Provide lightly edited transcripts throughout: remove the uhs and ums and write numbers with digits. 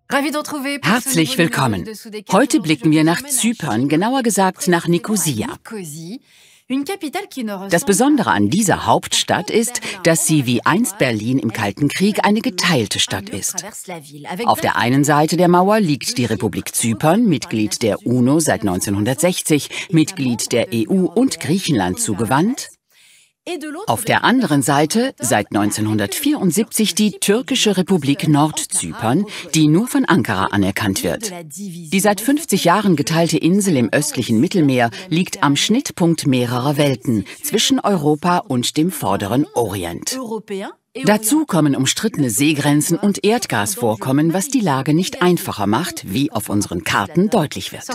Herzlich willkommen. Heute blicken wir nach Zypern, genauer gesagt nach Nikosia. Das Besondere an dieser Hauptstadt ist, dass sie wie einst Berlin im Kalten Krieg eine geteilte Stadt ist. Auf der einen Seite der Mauer liegt die Republik Zypern, Mitglied der UNO seit 1960, Mitglied der EU und Griechenland zugewandt. Auf der anderen Seite seit 1974 die türkische Republik Nordzypern, die nur von Ankara anerkannt wird. Die seit 50 Jahren geteilte Insel im östlichen Mittelmeer liegt am Schnittpunkt mehrerer Welten zwischen Europa und dem vorderen Orient. Dazu kommen umstrittene Seegrenzen und Erdgasvorkommen, was die Lage nicht einfacher macht, wie auf unseren Karten deutlich wird.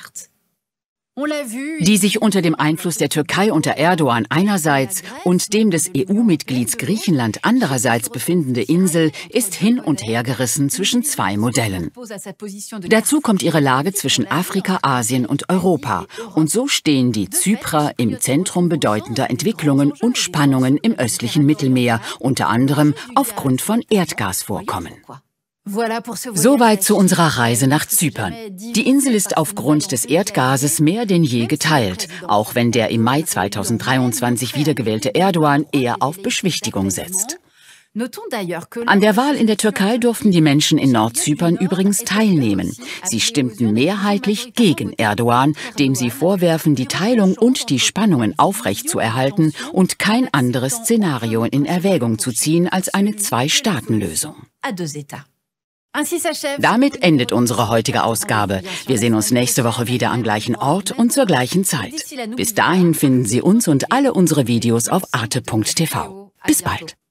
Die sich unter dem Einfluss der Türkei unter Erdogan einerseits und dem des EU-Mitglieds Griechenland andererseits befindende Insel ist hin und her gerissen zwischen zwei Modellen. Dazu kommt ihre Lage zwischen Afrika, Asien und Europa. Und so stehen die Zyprer im Zentrum bedeutender Entwicklungen und Spannungen im östlichen Mittelmeer, unter anderem aufgrund von Erdgasvorkommen. Soweit zu unserer Reise nach Zypern. Die Insel ist aufgrund des Erdgases mehr denn je geteilt, auch wenn der im Mai 2023 wiedergewählte Erdogan eher auf Beschwichtigung setzt. An der Wahl in der Türkei durften die Menschen in Nordzypern übrigens teilnehmen. Sie stimmten mehrheitlich gegen Erdogan, dem sie vorwerfen, die Teilung und die Spannungen aufrechtzuerhalten und kein anderes Szenario in Erwägung zu ziehen als eine Zwei-Staaten-Lösung. Damit endet unsere heutige Ausgabe. Wir sehen uns nächste Woche wieder am gleichen Ort und zur gleichen Zeit. Bis dahin finden Sie uns und alle unsere Videos auf arte.tv. Bis bald.